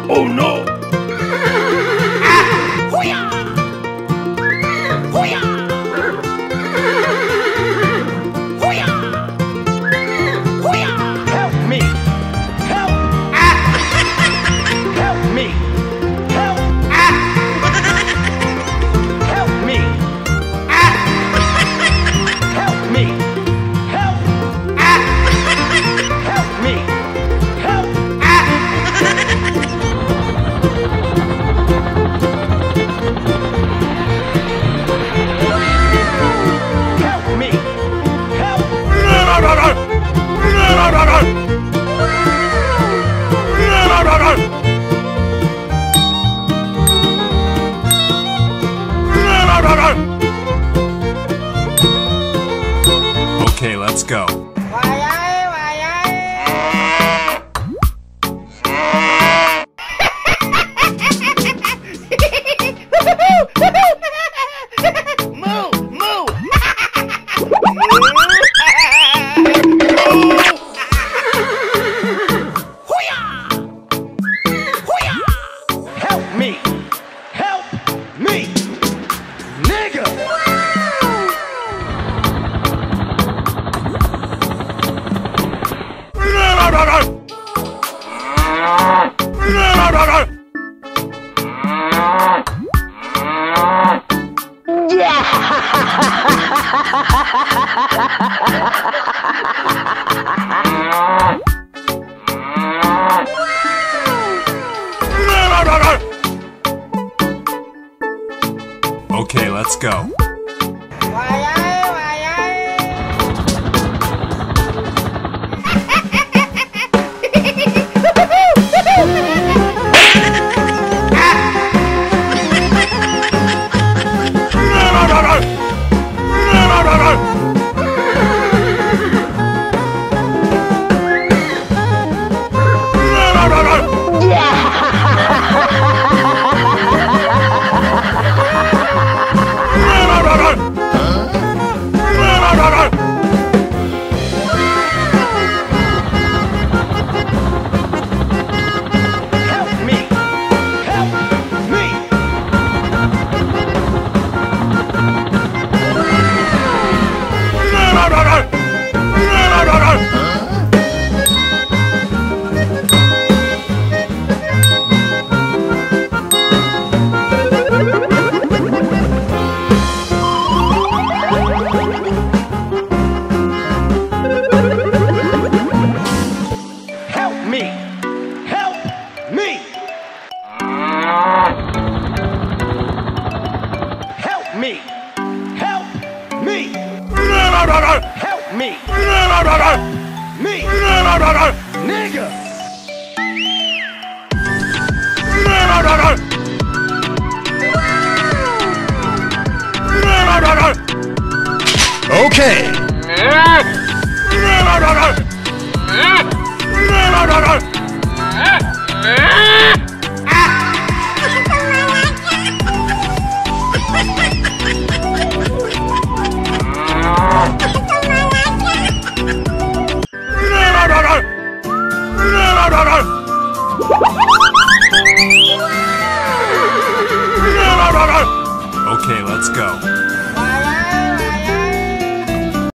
Oh no! Help me! Help! Help me! Help! Help me! Help me! Help! Help me! Help! Help me! Help! Okay, let's go. Move! Move! Help me! Help me! Nigga! Okay, let's go. Help me! Help me! Help me! Help me! Help me! Help me! Help me! Me! Nigga! Okay! Okay, let's go.